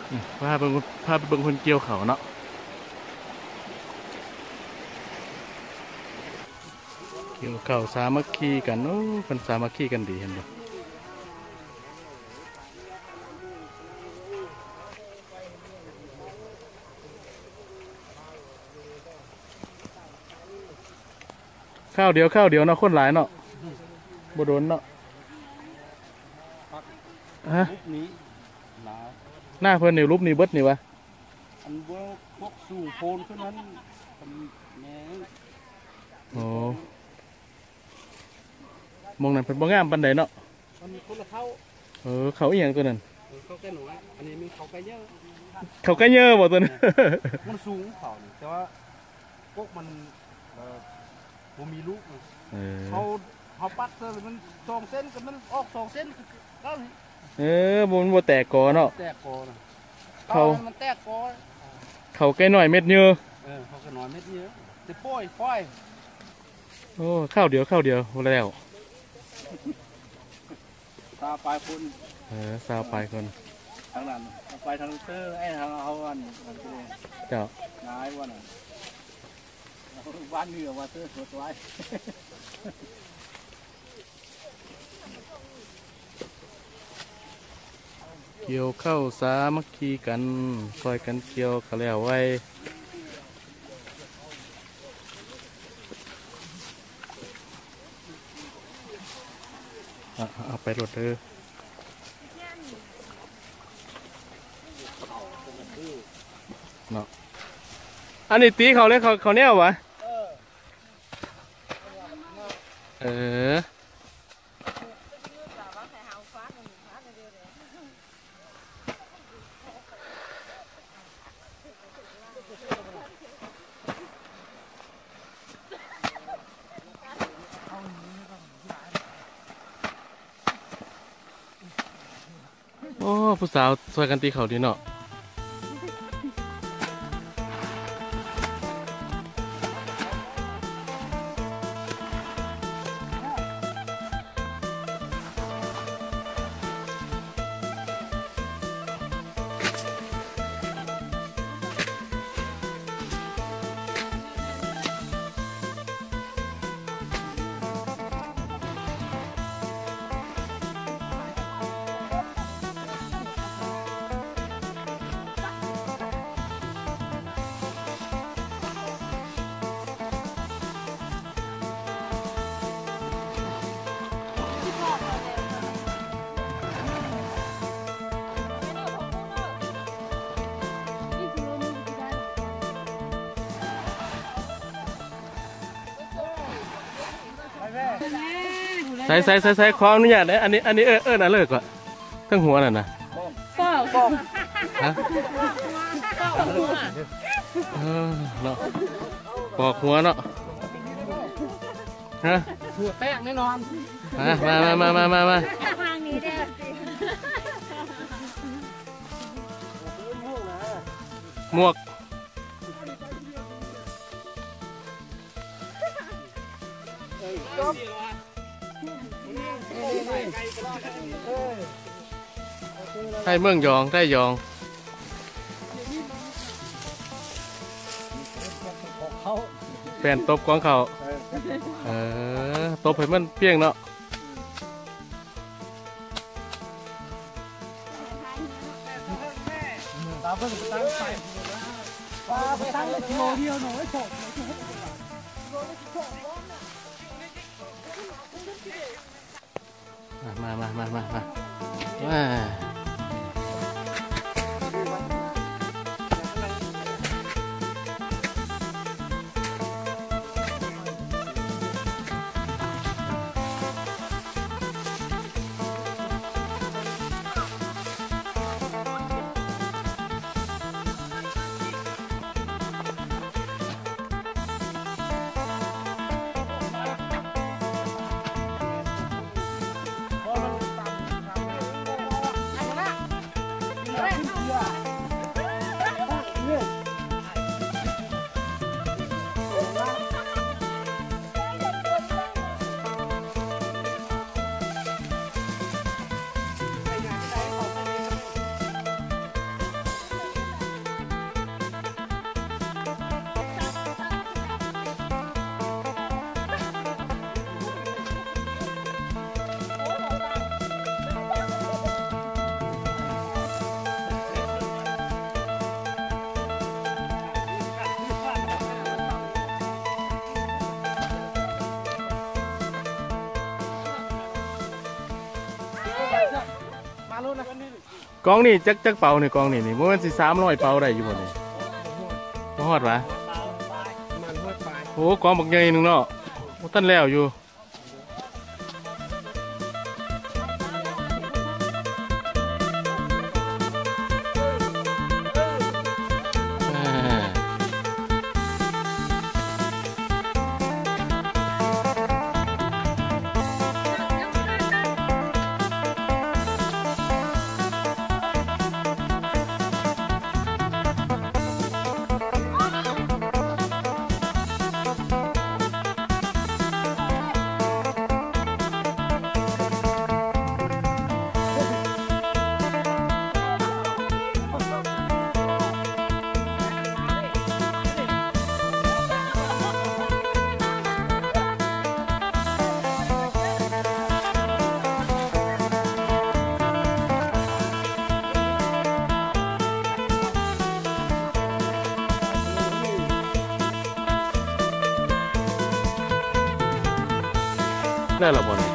พาไปเบิ่งคนเกี่ยวเขาเนาะเกี่ยวเขาสามัคคีกันโอ้คนสามัคคีกันดีเห็นบ่ข้าวเดียวเนาะคนหลายเนาะบ่โดนเนาะฮะนี้หน้าเพิ่นนี่รูปนี่เบิดนี่วะอันว่าพวกสูงโพนขึ้นนั้นแหน่โอ้มองนั่นเป็นบ่งามปานใดเนาะมันคนละเขาเขาอีหยังตัวนั้นเขาแก่หน่อยอันนี้มีเขาแก่เยอะเขาใกล้เยอะบ่ตัวนั้นมันสูงเขาแต่ว่าพวกมันมีลูกเขาปัดเลยมัน2 เส้นกับมันออก2 เส้นก็มันบ่แตกกอเนาะแตกกอมันแตกกอเขาใกล้หน่อยเม็ดเยอะเขาแก่หน่อยเม็ดเยอะจะป้อยโอ้ข้าวเดียวแล้วตาปลายคนสาวปลายคนทางนั้นไปทางเตอร์ไอ้ทางเอาวันเจ้านายวันบ้านเหนือว่าเตอร์สดไว้เกี่ยวเข้าสามัคคีกันคอยกันเกี่ยวเขาแล้วไว้เอาไปรถเนาะอันนี้ตีเขาเลยเขาแนววะโอ้ผู้สาวสวยกันตีเขาดีเนาะใส่ขออนุญาตนะอันนี้น่ะเลิกว่ะทั้งหัวน่ะนะป้องฮะเนาะปอกหัวเนาะฮะหัวแตกแน่นอนมาทางนี้เด้หมวกได้เมืองยองได้ยองแฟนตบกองเขาตบให้มันเพียงเนาะตั้งเลยกิโลเดียวหน่อยโฉบมากองนี่จักเป่านี่กองนี่มันสิ300เป่าได้อยู่บ่นี่บ่ฮอดวะโอ้กองบักใหญ่นึงเนาะท่านแล้วอยู่ได้หรอบ่เนี่ย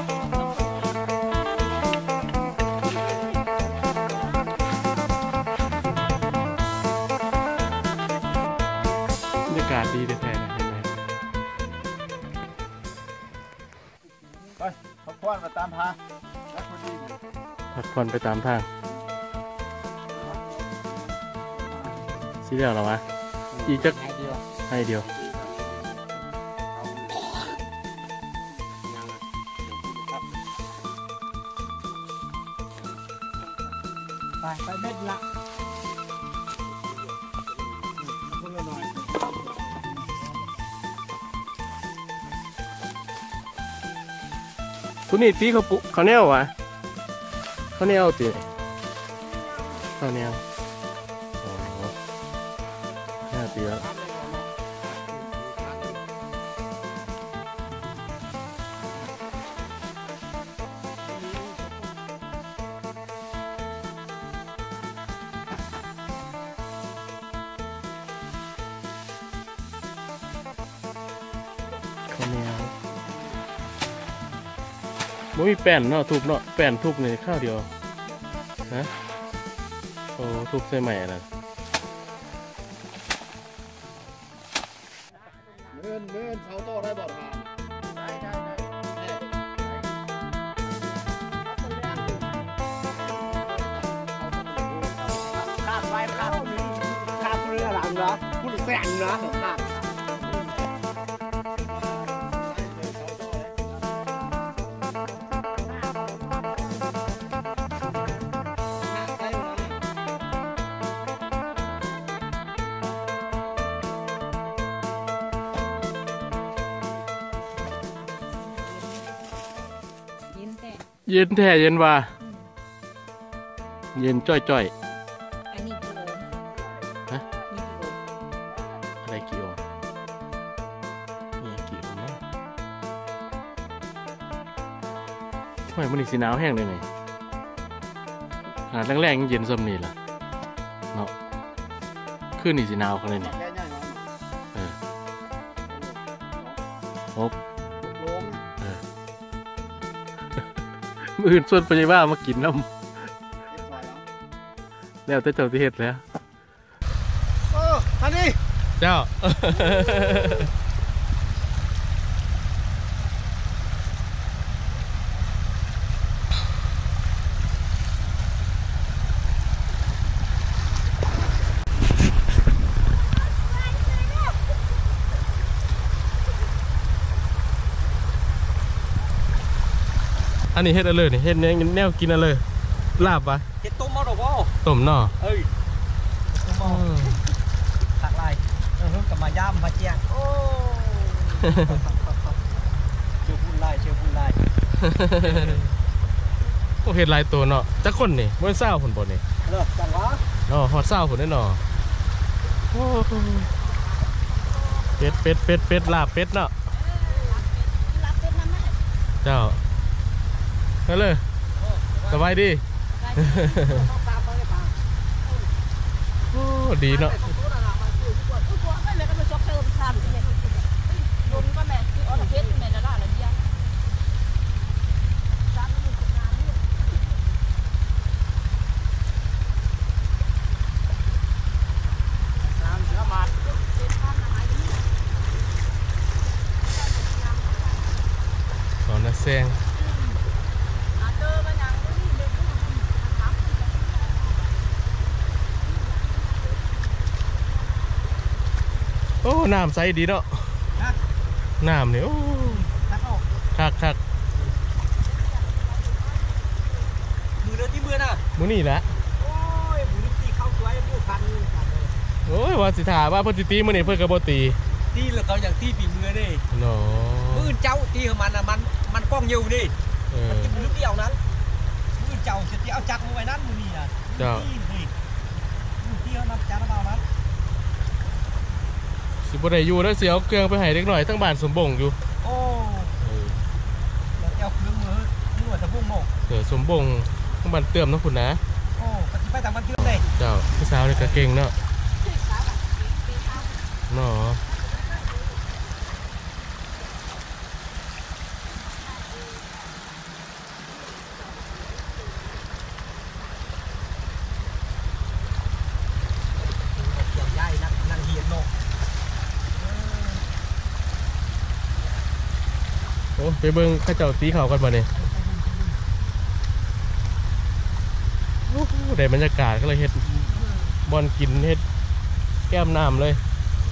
บรรยากาศดีแท้ๆนะเห็นไหมไปพักผ่อนมาตามทางแล้วพอดีพักผ่อนไปตามทางสีเหลืองเหรอวะอีกจักให้เดียวไปเบ็ดละคนละหน่อยคุณนี่ตีเขาแนววะเขาแนวตีเขาแนวอ๋อแนวตีแล้วเขาแนวไม่มีแป้นเนาะทุบเนาะแป้นทุบในข้าวเดียวฮะโอ้ทุบใส่ใหม่นะเมื่อนเสาโต้ได้บ่ทานข้ามไปข้ามเรือหลังนะพูดแซงนะข้ามเย็นแท้เย็นว่าเย็นจ้อยอันนี้กิโลๆฮะนี่กิโลอะไรกี่โอนี่กี่โอเนาะทำไมมันนี่สีหนาวแห้งเลยนี่ขนาดแรงๆยังเย็นซ้ำนี่ล่ะเนาะขึ้นนี่สีหนาวเขาเลยนี่แค่ใหญ่เนาะเออครบโลงมืออื่นส่วนปัญญาบ้ามากินน้เก็บไว้แล้วำแล้วแต่เจ้าที่เฮ็ดแล้วท่านนี่เจ้า อันนี้เฮ็ดอะไรนี่เฮ็ดแนวกินอะไรลาบปะเก็บต้มเอาดอกว่าต้มเนาะเอ้ยต้มเอาตักลายกับมาย่ำมาเจียงโอ้เชื่อพูดไล่เชื่อพูดไล่โอ้เฮ็ดหลายตัวเนาะจักคนนี่บ่เศร้าผลบ่นี่เลิกจังวะเนาะฮอดเศร้าผลได้เนาะโอ้เป็ดลาบเป็ดเนาะรับเป็นน้ำมันเจ้านั่นเลยสบายดี โอ้ดีเนาะโอ้น้ำใสดีเนาะน้ำเนี่ยโอ้คักมือเดียวที่มือน่ะมื้อนี้แหละโอ้ยมือตีเข้าตัวไอ้ผู้พันโอ้ยว่าสิถามว่าเพิ่นสิตีมื้อนี้เพิ่นก็บ่ตีตีแล้วเขาอย่างตีปีมือนี่เนาะมือเจ้าตีของมันน่ะมันป้องอยู่นี่มันตีมือเดียวนั้นมือเจ้าจะตีเอาจักรมาไว้นั้นมือนี่อ่ะเจ้ามือตีเอาน้ำจักรมาเอานั้นสิบ่ได้อยู่แล้วสิเอาเครื่องไปให้เด็กน้อยทั้งบ้านสมบงอยู่โอ้เอาเครื่องมือว่าสมบงโม่สมบงทั้งบ้านเติมน้องคุณนะโอ้ไปต่างบ้านเติมเลยเจ้าพี่สาวนี่ก็เก่งเนาะเนาะไปเบิ่งข้าเจ้าตีเขากันมาเนี่ยได้บรรยากาศก็เลยเฮ็ดบอลกินเฮ็ดแก้มน้ำเลย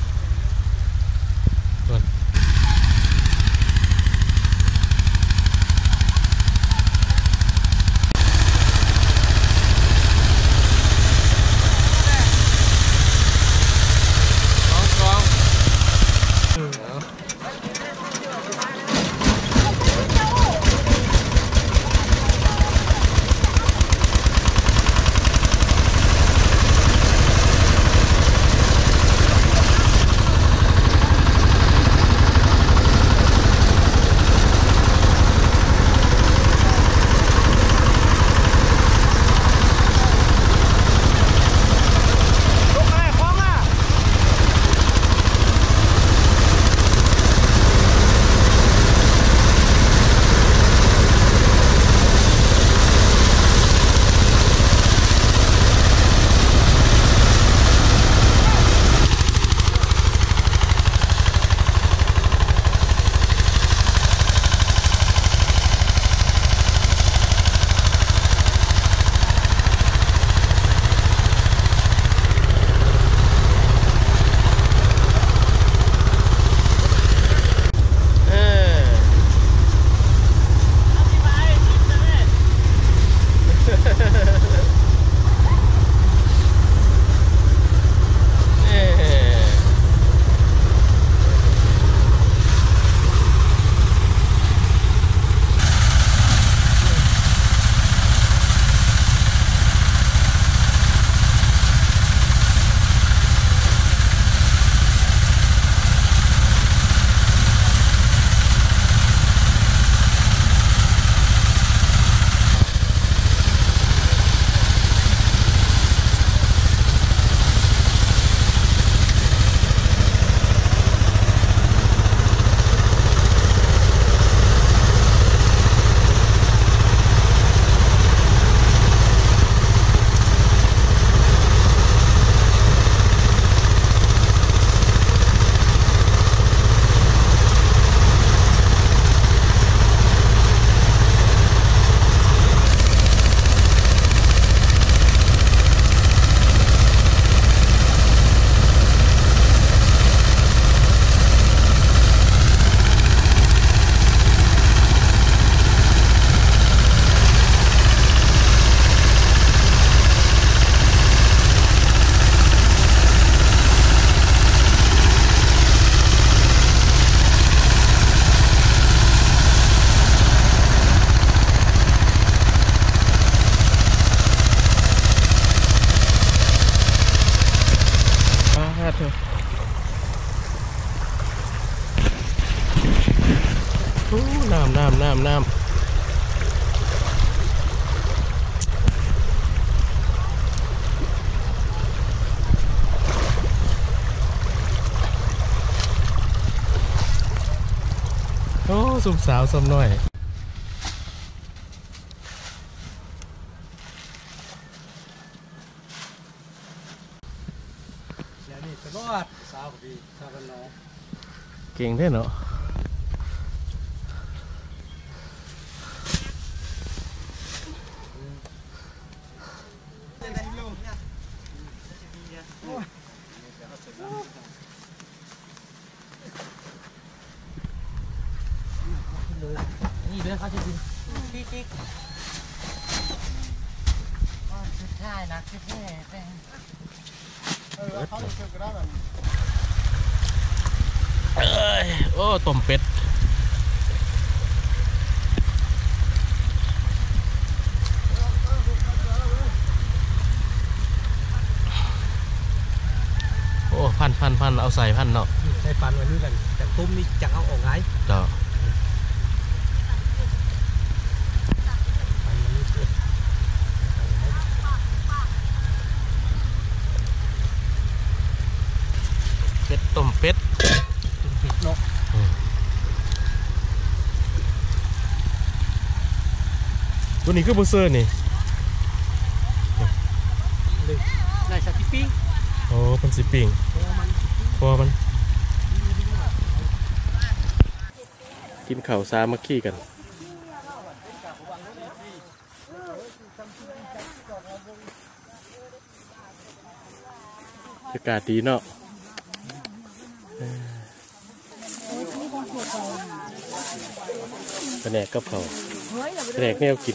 น้ำโอ้สุกสาวสมหน่อยนี่ตลอดสาวดีสาวกันเนาะเก่งแท้เนาะเขาจะกินติ๊กสุดท้ายนะคือแท้เขาจะเจอกันได้แบบโอ้ต้มเป็ดโอ้พันเอาใส่พันเนาะใส่ปันวันนี้กันแต่ตุ้มนี่จังเอาออกไงจ้าเป็ดต้มเป็ดเนาะตัวนี้คือบูเซอร์นี่นายสักทีปิ้งโอ้เป็นสิปิ้งพอมันกินข้าวสามัคคีกันอากาศดีเนาะแผนกกับเขาแผนกแนวกิน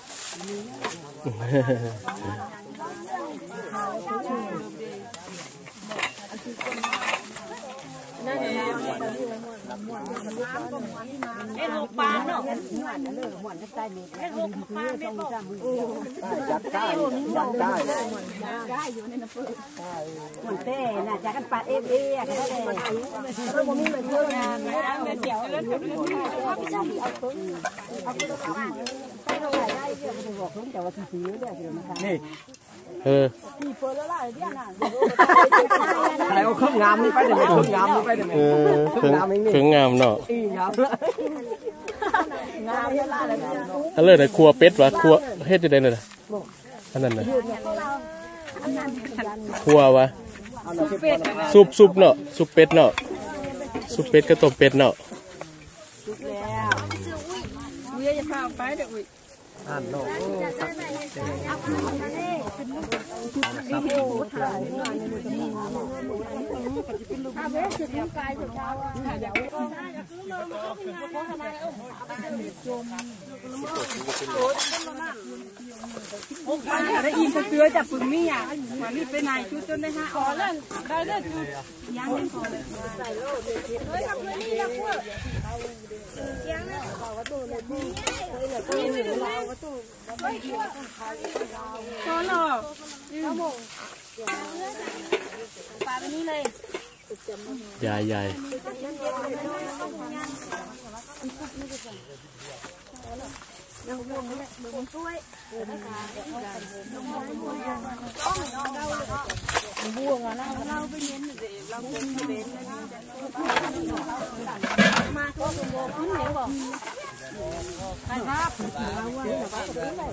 จัดได้มันเต้น่ะจากกันปาดเอฟเอก็ได้เลยเราบ่มีมันเยอะนะเดี๋ยวแล้วเอาไปเอาตัวเอาไปไปเราได้เดี๋ยวมันบอกลุงแต่ว่าสีเดี๋ยวจะมาทำนี่สีเปิดแล้วล่ะเดี๋ยวน่ะอะไรก็เครื่องงามนี่ไปเดี๋ยวเครื่องงามนี่ไปเดี๋ยวเครื่องงามเนาะงามเยอะล่ะเลยอันเลิศเลยครัวเป็ดวะครัวเฮ็ดจะได้เลยอันนั้นเลยครัววะซุปเนาะซุปเป็ดเนาะซุปเป็ดก็ต้มเป็ดเนาะอุ้ยจะพาไปเดี๋ยวอุ้ยเนาะได้ยินเสือจับปึงนี่อ่ะวันนี้ไปไหนชุดจนได้5อ๋อแล้วได้เด้อชุดยังไม่พอเลยใส่โลเด็ดเฮ้ยทำเลยนี่นะพวกยังนะบอกว่าตู้เลยนี่เราว่าตู้พอหรอครับผมปาไปนี่เลยใหญ่ยังวงเลยวงกล้วยบวงอ่ะเราไปเน้นเดี๋ยวเราไปเน้นมาตัววงขึ้นเหนียวบอกใช่ครับเราว่าแต่ว่าตรงนี้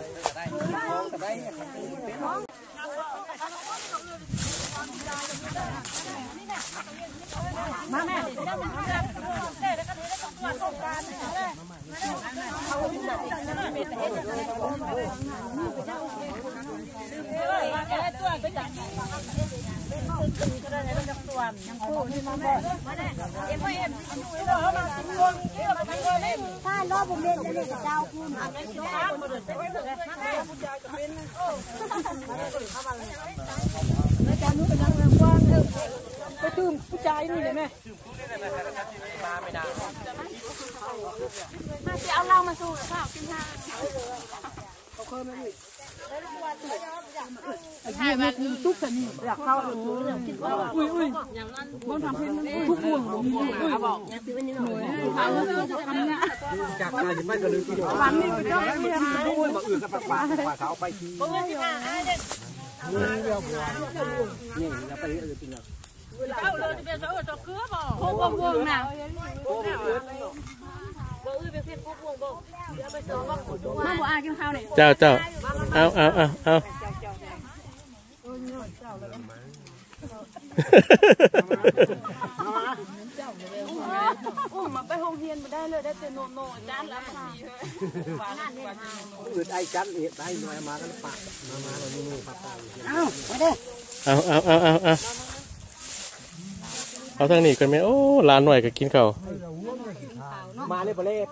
มาแม่ถ้ารอบผมเล่นจะเล่นกับเจ้าคุณอาจารย์นู้นเป็นยังว่างไปตื่นผู้ชายนี่เลยแม่มาจะเอาเรามาสู้หรือเปล่ากินข้าวเขาเคยมาอีกใช่ไหมทุกคนอยากเข้าคิดว่าอุ้ยบ้านทำเพื่อนทุกวงมีบอกเนี่ยซื้อวันนี้หน่อยเขาจะทำเนี่ยจากการที่ไม่กระลือกินหลังนี่ก็ต้องทำด้วยมาอื่นก็ปลาเท้าไปทีนี่เรียบร้อยนี่เราไปอื่นจริงเหรอเอาเลยจะเป็นเสือจะเกลือบ่โค้งวงน่ะมาบ่อากินข้าวเนี่ยเจ้าเอามาไปห้องเรียนมาได้เลยได้เป็นโนจานแล้วมาอื่นไอ้จันเอ็ดได้หน่อยมากันปะมาเรานี่ปะปะเอาไปเด้เอาทางนี้กันไหมโอ้ร้านหน่อยก็กินข้าวมาเลยไปเลยไป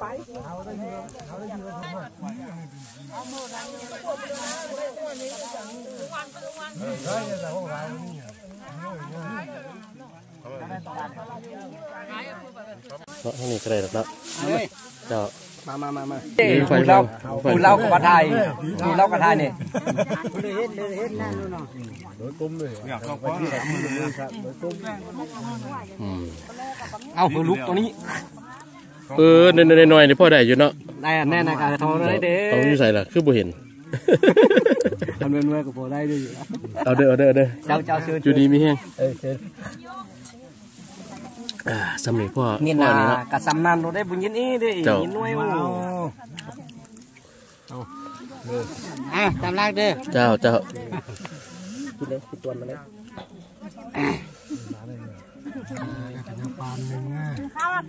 ทางนี้ก็ได้แล้วเจ้ามาพูดเล่ากับประทายพูดเล่ากับทายเนี่ยเฮ็ดนั่นนู่นเนาะโดยกุ้มเลยอยากลองก้อนเอาคือลุกตัวนี้หน่อยนี่พ่อได้อยู่เนาะได้แน่นะครับทองได้เด้อเอาอยู่ใส่ล่ะคือบ่เห็นทำเรื่อยๆกับพอได้ด้วยเอาเด้อเจ้าเชิญอยู่ดีมีแห้งสำเร็จพ่อนี่นะกับสำนันเราได้บุญยินอีได้ยินน้อยโอ้ตามลากเด้อเจ้ากินเลยกินตัวมาเลยปานหนึ่งกินข้าว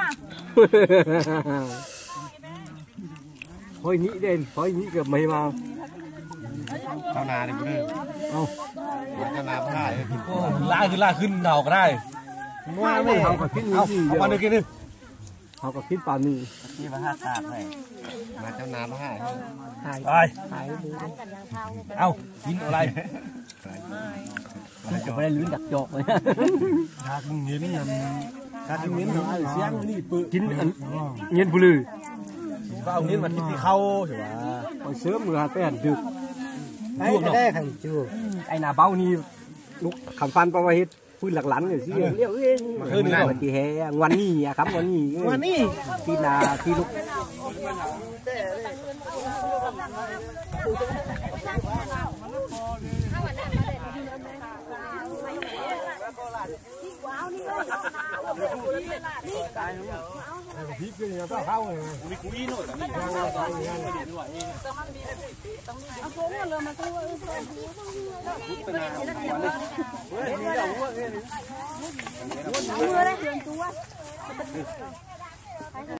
พอยนี้เด่นพอยนี้เกือบไม่มาข้าวนาดิคุณเอาข้าวนาผ้าล่าขึ้นเดาก็ได้ว่าไม่เอากับขึ้นเอาปานหนึ่งกินดิเอากับขึ้นปานหนึ่งที่มา5 ตากเลยมาเจ้านาผ้าไปเอากินอะไรจะไม่ได้ลุ้นดักจอกเลยทากินเงี้ยทากินเงี้ยเสียงนี่ปืกินเงี้ยบุลือก็เอาเงี้ยมากินที่เข้าใช่ไหมไปเสริมมือหาแป้นดึกได้ใครจูไอ้หน้าเบ้านี่ลูกคำฟันประวัติพูดหลักหลังเลยสิเรียกเองคือนี่วันที่แห่วันนี้อะครับวันนี้ที่นาที่ลูกพี่กินยังก็เข้าเลยมีกุ้ยหน่อยมีเอาโค้งเลยมาตัวมือได้เพียงตัว